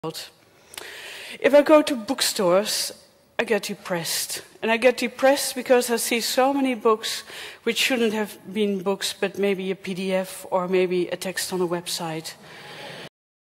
world. If I go to bookstores, I get depressed. And I get depressed because I see so many books which shouldn't have been books, but maybe a PDF or maybe a text on a website.